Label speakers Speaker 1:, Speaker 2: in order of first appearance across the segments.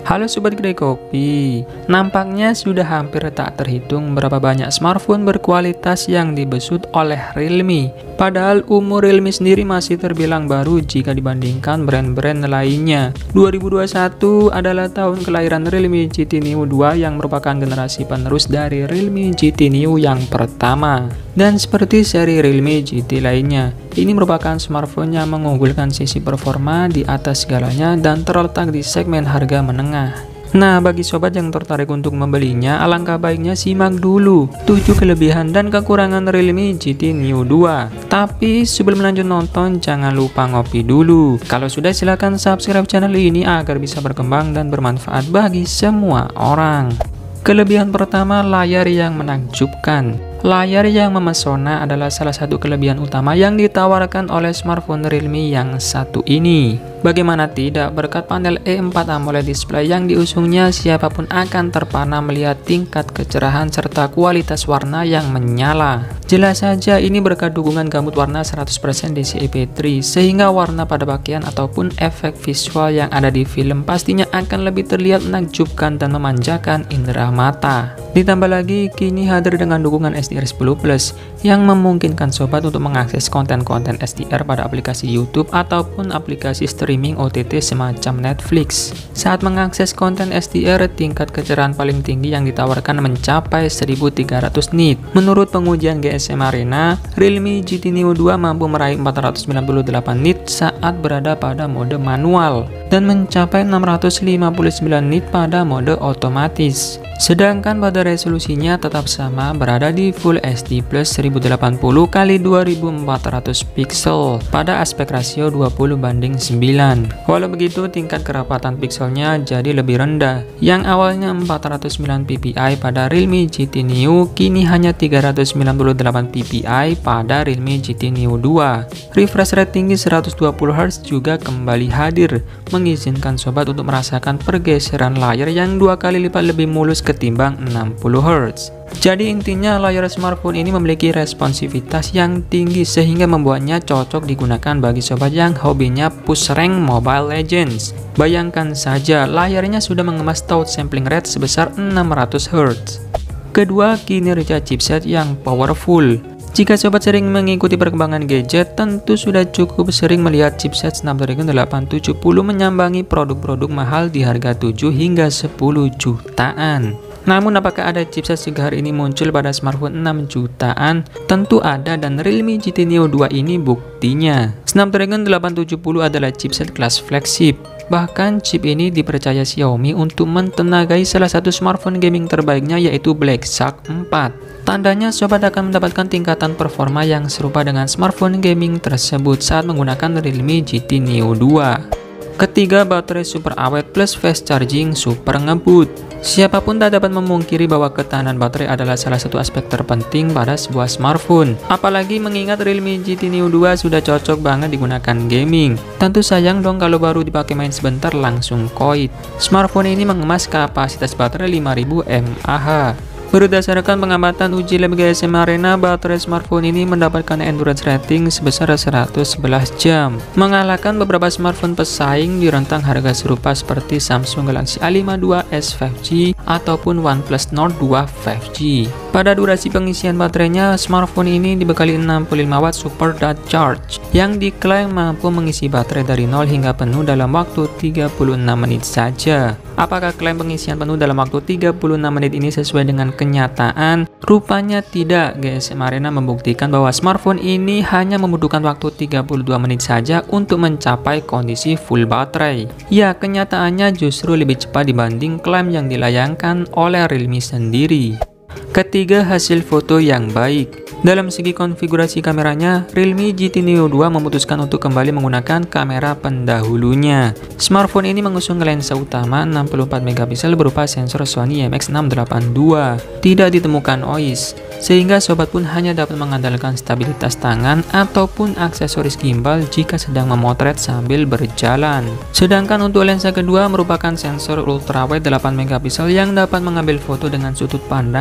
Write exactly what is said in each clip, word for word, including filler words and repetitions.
Speaker 1: Halo Sobat Kedai Kopi, nampaknya sudah hampir tak terhitung berapa banyak smartphone berkualitas yang dibesut oleh Realme. Padahal umur Realme sendiri masih terbilang baru jika dibandingkan brand-brand lainnya. dua ribu dua puluh satu adalah tahun kelahiran Realme G T Neo dua yang merupakan generasi penerus dari Realme G T Neo yang pertama. Dan seperti seri Realme G T lainnya, ini merupakan smartphone yang mengunggulkan sisi performa di atas segalanya dan terletak di segmen harga menengah. Nah, bagi sobat yang tertarik untuk membelinya, alangkah baiknya simak dulu tujuh kelebihan dan kekurangan Realme G T Neo dua. Tapi sebelum lanjut nonton, jangan lupa ngopi dulu. Kalau sudah, silahkan subscribe channel ini agar bisa berkembang dan bermanfaat bagi semua orang. Kelebihan pertama, layar yang menakjubkan. Layar yang memesona adalah salah satu kelebihan utama yang ditawarkan oleh smartphone Realme yang satu ini. Bagaimana tidak, berkat panel E empat AMOLED display yang diusungnya, siapapun akan terpana melihat tingkat kecerahan serta kualitas warna yang menyala. Jelas saja ini berkat dukungan gambut warna seratus persen D C I P tiga, sehingga warna pada pakaian ataupun efek visual yang ada di film pastinya akan lebih terlihat menakjubkan dan memanjakan indera mata. Ditambah lagi, kini hadir dengan dukungan S D R sepuluh plus yang memungkinkan sobat untuk mengakses konten-konten S D R pada aplikasi YouTube ataupun aplikasi streaming O T T semacam Netflix. Saat mengakses konten S D R, tingkat kecerahan paling tinggi yang ditawarkan mencapai seribu tiga ratus nit. Menurut pengujian G S M Arena, Realme G T Neo dua mampu meraih empat ratus sembilan puluh delapan nit saat berada pada mode manual dan mencapai enam ratus lima puluh sembilan nit pada mode otomatis. Sedangkan pada resolusinya tetap sama, berada di Full H D plus seribu delapan puluh kali dua ribu empat ratus pixel pada aspek rasio dua puluh banding sembilan. Walau begitu, tingkat kerapatan pixelnya jadi lebih rendah. Yang awalnya empat ratus sembilan ppi pada Realme G T Neo, kini hanya tiga ratus sembilan puluh delapan ppi pada Realme G T Neo dua. Refresh rate tinggi seratus dua puluh hertz juga kembali hadir, mengizinkan sobat untuk merasakan pergeseran layar yang dua kali lipat lebih mulus ketimbang enam puluh hertz. Jadi intinya, layar smartphone ini memiliki responsivitas yang tinggi sehingga membuatnya cocok digunakan bagi sobat yang hobinya push rank Mobile Legends. Bayangkan saja, layarnya sudah mengemas touch sampling rate sebesar enam ratus hertz. Kedua, kinerja chipset yang powerful. Jika sobat sering mengikuti perkembangan gadget, tentu sudah cukup sering melihat chipset Snapdragon delapan tujuh puluh menyambangi produk-produk mahal di harga tujuh hingga sepuluh jutaan. Namun apakah ada chipset segar ini muncul pada smartphone enam jutaan? Tentu ada, dan Realme G T Neo dua ini buktinya. Snapdragon delapan tujuh puluh adalah chipset kelas flagship. Bahkan chip ini dipercaya Xiaomi untuk mentenagai salah satu smartphone gaming terbaiknya, yaitu Black Shark empat. Tandanya sobat akan mendapatkan tingkatan performa yang serupa dengan smartphone gaming tersebut saat menggunakan Realme G T Neo dua. Ketiga, baterai super awet plus fast charging super ngebut. Siapapun tak dapat memungkiri bahwa ketahanan baterai adalah salah satu aspek terpenting pada sebuah smartphone. Apalagi mengingat Realme G T Neo dua sudah cocok banget digunakan gaming. Tentu sayang dong kalau baru dipakai main sebentar langsung koit. Smartphone ini mengemas kapasitas baterai lima ribu mAh. Berdasarkan pengamatan uji lab G S M Arena, baterai smartphone ini mendapatkan endurance rating sebesar seratus sebelas jam, mengalahkan beberapa smartphone pesaing di rentang harga serupa seperti Samsung Galaxy A lima puluh dua S lima G ataupun OnePlus Nord dua lima G. Pada durasi pengisian baterainya, smartphone ini dibekali enam puluh lima watt super dot charge yang diklaim mampu mengisi baterai dari nol hingga penuh dalam waktu tiga puluh enam menit saja. Apakah klaim pengisian penuh dalam waktu tiga puluh enam menit ini sesuai dengan kenyataan? Rupanya tidak. G S M Arena membuktikan bahwa smartphone ini hanya membutuhkan waktu tiga puluh dua menit saja untuk mencapai kondisi full baterai. Ya, kenyataannya justru lebih cepat dibanding klaim yang dilayangkan oleh Realme sendiri. Ketiga, hasil foto yang baik. Dalam segi konfigurasi kameranya, Realme G T Neo dua memutuskan untuk kembali menggunakan kamera pendahulunya. Smartphone ini mengusung lensa utama enam puluh empat megapiksel berupa sensor Sony I M X enam delapan dua. Tidak ditemukan noise, sehingga sobat pun hanya dapat mengandalkan stabilitas tangan ataupun aksesoris gimbal jika sedang memotret sambil berjalan. Sedangkan untuk lensa kedua merupakan sensor ultrawide delapan megapiksel yang dapat mengambil foto dengan sudut pandang seratus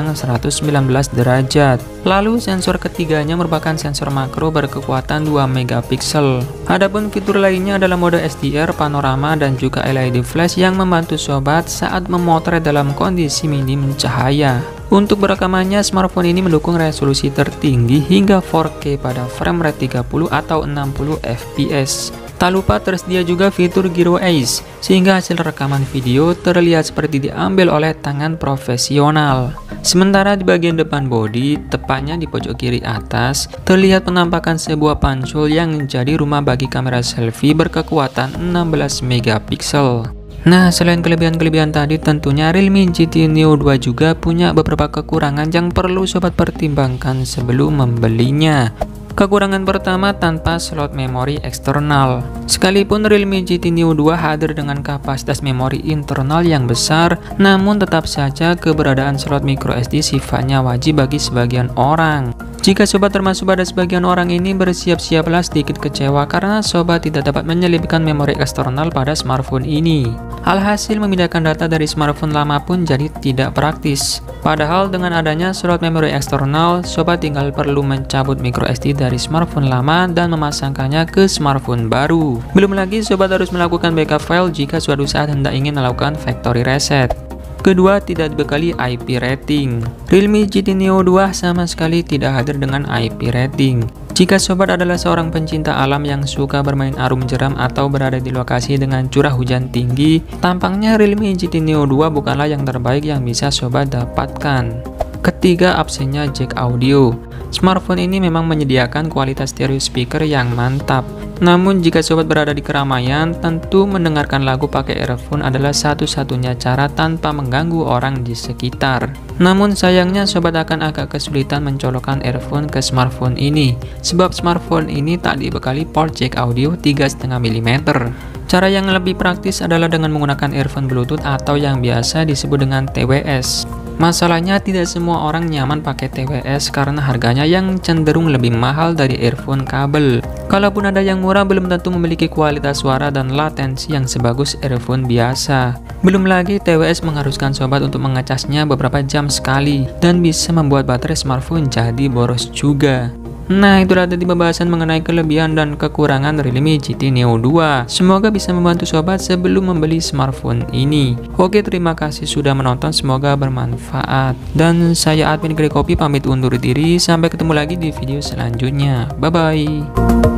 Speaker 1: seratus sembilan belas derajat. Lalu sensor ketiganya merupakan sensor makro berkekuatan dua megapiksel. Adapun fitur lainnya adalah mode H D R, panorama, dan juga L E D flash yang membantu sobat saat memotret dalam kondisi minim cahaya. Untuk berekamannya, smartphone ini mendukung resolusi tertinggi hingga empat K pada frame rate tiga puluh atau enam puluh F P S. Tak lupa tersedia juga fitur Gyro Eyes, sehingga hasil rekaman video terlihat seperti diambil oleh tangan profesional. Sementara di bagian depan bodi, tepatnya di pojok kiri atas, terlihat penampakan sebuah pansel yang menjadi rumah bagi kamera selfie berkekuatan enam belas megapiksel. Nah, selain kelebihan-kelebihan tadi, tentunya Realme G T Neo dua juga punya beberapa kekurangan yang perlu sobat pertimbangkan sebelum membelinya. Kekurangan pertama, tanpa slot memori eksternal. Sekalipun Realme G T Neo dua hadir dengan kapasitas memori internal yang besar, namun tetap saja keberadaan slot micro S D sifatnya wajib bagi sebagian orang. Jika sobat termasuk pada sebagian orang ini, bersiap-siaplah sedikit kecewa karena sobat tidak dapat menyelipkan memori eksternal pada smartphone ini. Alhasil memindahkan data dari smartphone lama pun jadi tidak praktis. Padahal dengan adanya slot memori eksternal, sobat tinggal perlu mencabut micro S D dari smartphone lama dan memasangkannya ke smartphone baru. Belum lagi sobat harus melakukan backup file jika suatu saat hendak ingin melakukan factory reset. Kedua, tidak dibekali I P rating. Realme G T Neo dua sama sekali tidak hadir dengan I P rating. Jika sobat adalah seorang pencinta alam yang suka bermain arum jeram atau berada di lokasi dengan curah hujan tinggi, tampaknya Realme G T Neo dua bukanlah yang terbaik yang bisa sobat dapatkan. Ketiga, absennya jack audio. Smartphone ini memang menyediakan kualitas stereo speaker yang mantap. Namun jika sobat berada di keramaian, tentu mendengarkan lagu pakai earphone adalah satu-satunya cara tanpa mengganggu orang di sekitar. Namun sayangnya sobat akan agak kesulitan mencolokkan earphone ke smartphone ini, sebab smartphone ini tak dibekali port jack audio tiga koma lima milimeter. Cara yang lebih praktis adalah dengan menggunakan earphone Bluetooth atau yang biasa disebut dengan T W S. Masalahnya tidak semua orang nyaman pakai T W S karena harganya yang cenderung lebih mahal dari earphone kabel. Kalaupun ada yang murah, belum tentu memiliki kualitas suara dan latensi yang sebagus earphone biasa. Belum lagi T W S mengharuskan sobat untuk mengecasnya beberapa jam sekali dan bisa membuat baterai smartphone jadi boros juga. Nah, itulah tadi pembahasan mengenai kelebihan dan kekurangan Realme G T Neo dua. Semoga bisa membantu sobat sebelum membeli smartphone ini. Oke, terima kasih sudah menonton, semoga bermanfaat. Dan saya admin Kedai Kopi pamit undur diri, sampai ketemu lagi di video selanjutnya. Bye-bye.